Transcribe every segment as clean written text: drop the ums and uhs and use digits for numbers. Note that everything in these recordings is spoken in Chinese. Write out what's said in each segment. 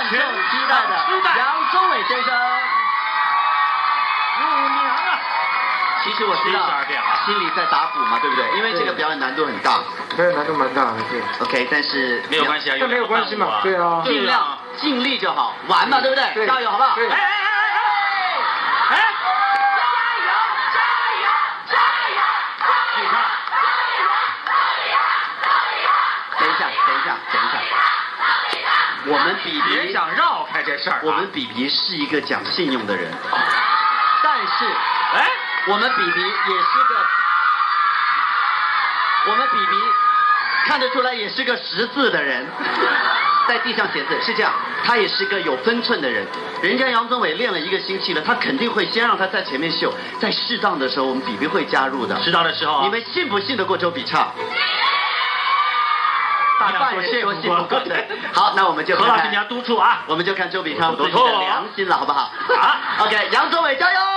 万众期待的杨宗纬先生。 舞娘啊！ 其实我知道心里在打鼓嘛，对不对？因为这个表演难度很大。 表演难度蛮大的，对。 OK， 但是没有关系啊， 这没有关系嘛，对啊。 尽量尽力就好，玩嘛，对不对？ 对， 加油，好不好？ 对。 哎！你看。 等一下，我们比比别想绕开这事儿。 我们比比是一个讲信用的人，但是，我们比比看得出来也是个识字的人，在地上写字是这样，他也是个有分寸的人。人家杨宗纬练了1个星期了，他肯定会先让他在前面秀，在适当的时候我们比比会加入的。 适当的时候， 你们信不信得过周笔畅？ 大家说信不过对。好，那我们就何老师你要督促啊， 我们就看周笔畅自己的良心了，好不好？ 好 ，OK， 杨宗纬加油！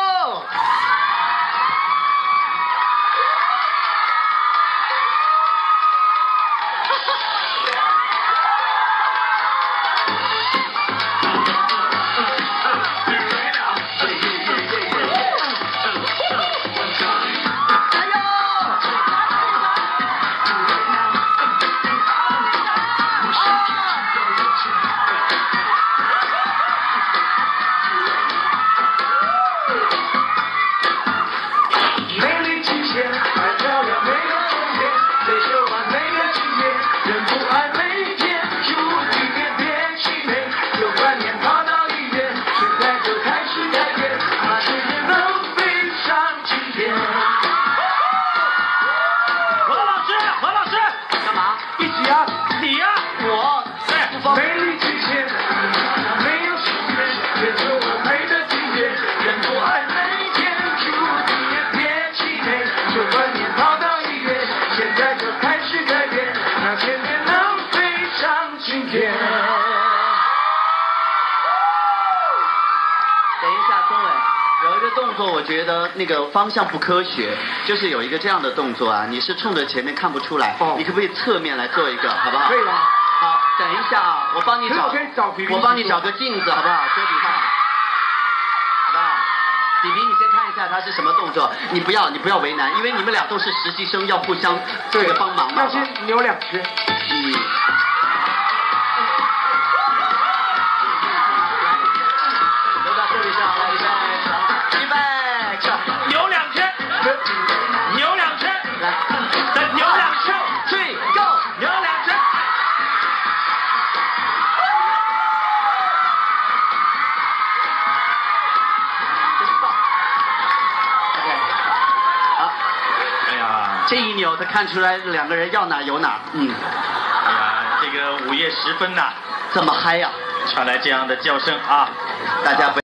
动作我觉得那个方向不科学，就是有一个这样的动作啊，你是冲着前面看不出来，你可不可以侧面来做一个，好不好？ 可以啊。 好，等一下啊，我帮你找个镜子，好不好？周笔畅，好不好？比比，你先看一下他是什么动作，你不要为难，因为你们俩都是实习生，要互相这个帮忙嘛。 要先扭2圈。 留到这里上来，预备， 扭2圈，扭2圈， 来， 再扭2圈 ，3 go， 扭2圈。 OK， 好。 哎呀， 这一扭，他看出来2个人要哪有哪。 哎呀，这个午夜时分呐， 这么嗨呀！ 传来这样的叫声啊， 大家不